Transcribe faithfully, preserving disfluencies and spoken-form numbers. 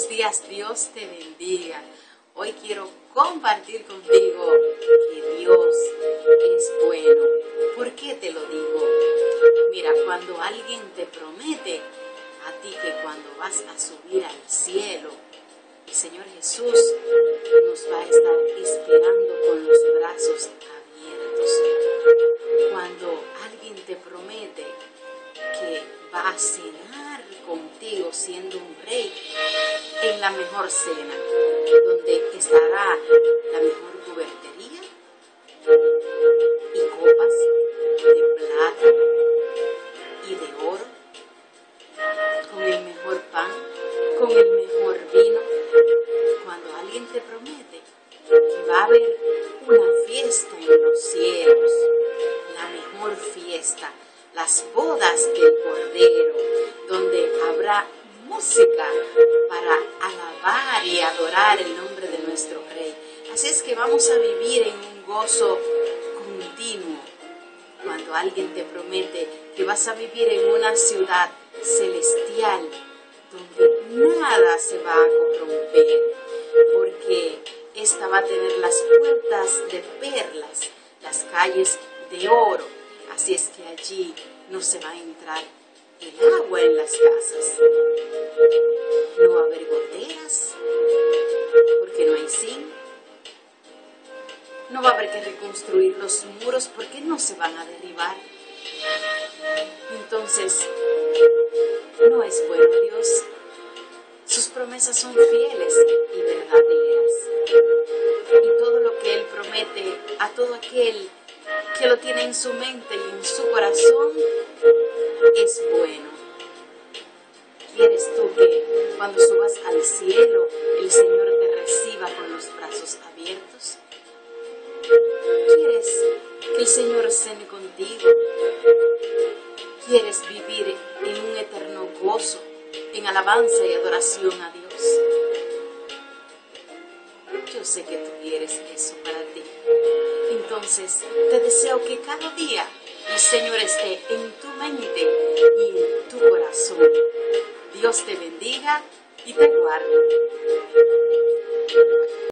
buenos días, Dios te bendiga. Hoy quiero compartir contigo que Dios es bueno. ¿Por qué te lo digo? Mira, cuando alguien te promete a ti que cuando vas a subir al cielo, el Señor Jesús nos va a estar esperando con los brazos abiertos. Cuando alguien te promete que va a cenar contigo siendo un rey en la mejor cena, donde estará la mejor cubertería y copas de plata y de oro, con el mejor pan, con el mejor vino. Cuando alguien te promete que va a haber una fiesta en los cielos, la mejor fiesta, las bodas del Cordero, donde habrá música para alabar y adorar el nombre de nuestro Rey. Así es que vamos a vivir en un gozo continuo. Cuando alguien te promete que vas a vivir en una ciudad celestial, donde nada se va a corromper, porque esta va a tener las puertas de perlas, las calles de oro. Así es que allí no se va a entrar el agua en las casas. No va a haber goteras, porque no hay zinc. No va a haber que reconstruir los muros, porque no se van a derribar. Entonces, no es bueno Dios. Sus promesas son fieles y verdaderas. Y todo lo que Él promete a todo aquel que lo tiene en su mente y en su corazón es bueno. ¿Quieres tú que cuando subas al cielo el Señor te reciba con los brazos abiertos? ¿Quieres que el Señor cene contigo? ¿Quieres vivir en un eterno gozo, en alabanza y adoración a Dios? Yo sé que tú quieres eso para ti. Entonces, te deseo que cada día el Señor esté en tu mente y en tu corazón. Dios te bendiga y te guarde.